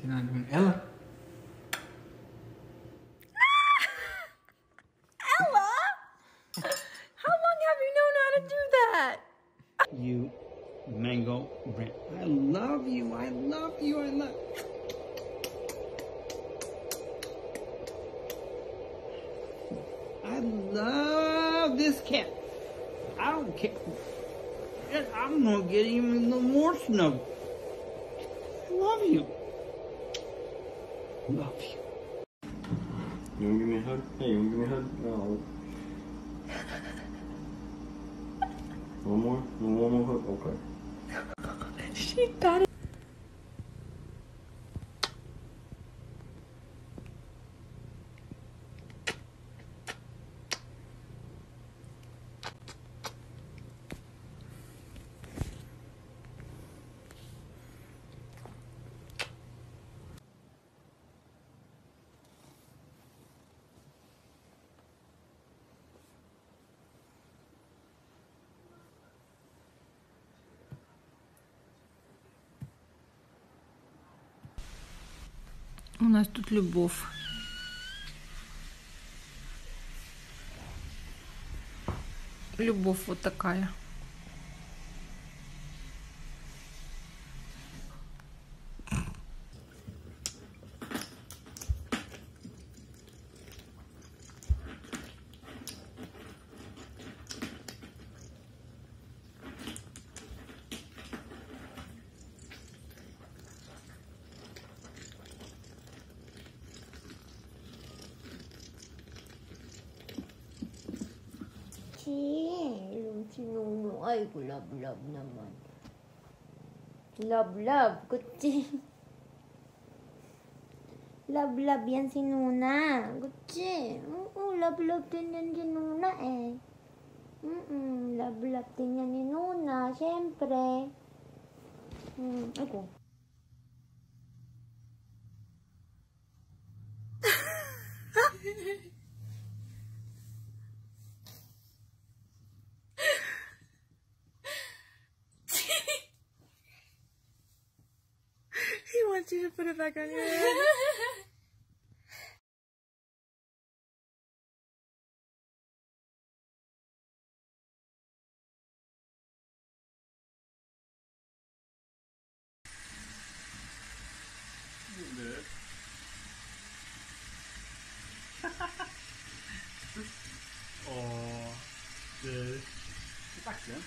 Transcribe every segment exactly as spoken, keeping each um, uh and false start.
You're not doing Ella. Ella? How long have you known how to do that? You mango brand. I love you. I love you. I love I love this cat. I don't care. I'm gonna get even a little more snuggle. I love you. Love you. You wanna give me a hug? Hey, you wanna give me a hug? No. One more? One more hug? Okay. She got it. У нас тут любовь. Любовь вот такая. Yung sinunong. Ay, love, love naman. Love, love. Kutsi. Love, love yan si Nuna. Kutsi. Oo, love, love din yan si Nuna eh. Mm-mm, love, love din yan ni Nuna. Siyempre. Hmm, ako. He wants you to put it back on your head. Åh, det... Tack igen.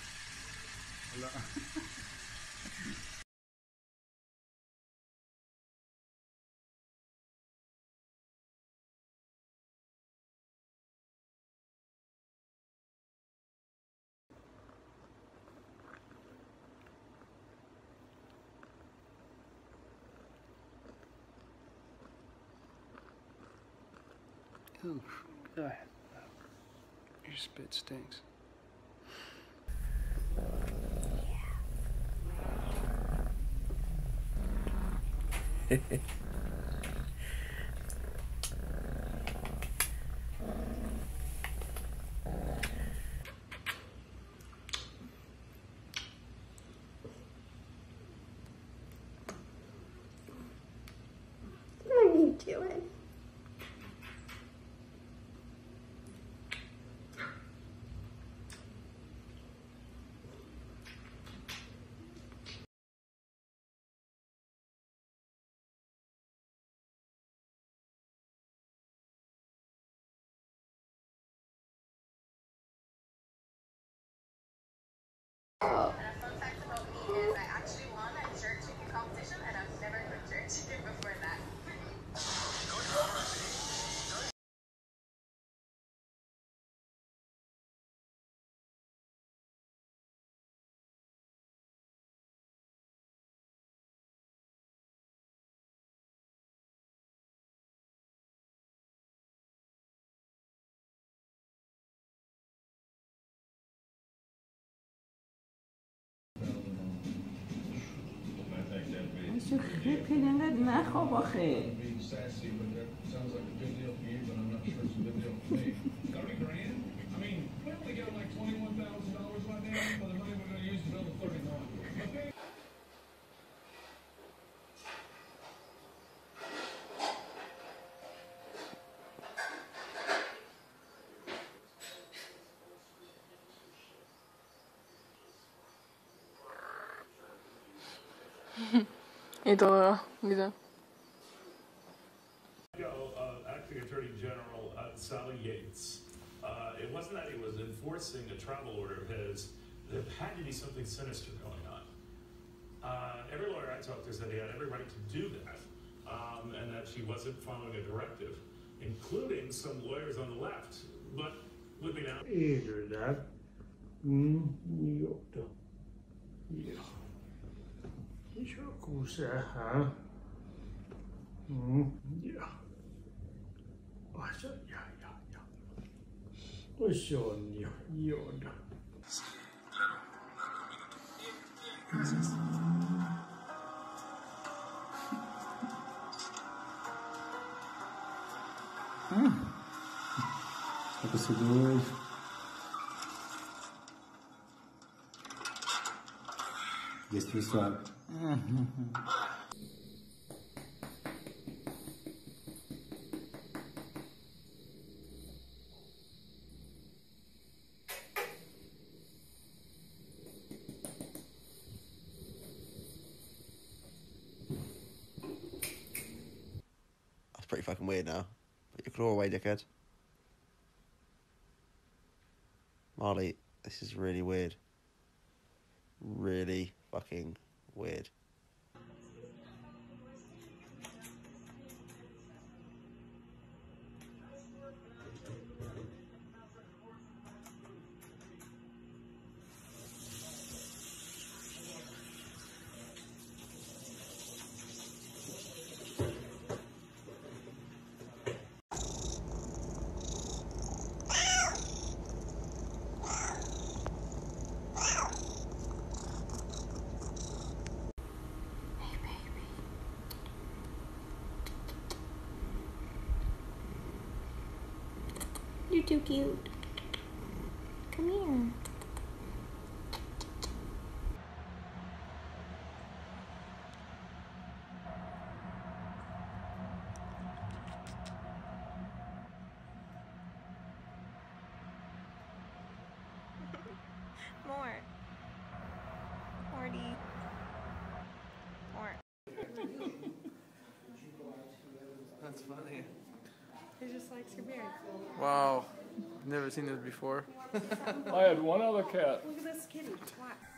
Oof, God. Your spit stinks. What are you doing? Oh. And a fun fact about me is I actually won a jerk chicken competition and I've never cooked jerk chicken before that. איזה חיפי נרד מהחוב אחי. Y todo, dice. Uh, Acting Attorney General uh, Sally Yates. Uh, it wasn't that he was enforcing a travel order of his. There had to be something sinister going on. Uh, every lawyer I talked to said he had every right to do that, um, and that she wasn't following a directive, including some lawyers on the left. But with me now. Är du där? Mm, jo då. Ja. Joku se här. Mm, ja. Alltså, ja, ja, ja. Och så, ja, ja då. Ah. Aquecedores. Este pessoal. That's pretty fucking weird now. Put your claw away, dickhead. Marley, this is really weird. Really fucking weird. You're too cute. Come here. More. Morty. More. That's funny. He just likes your beard. Wow. Never seen this before. I had one other cat. Look at this kitty. Twat.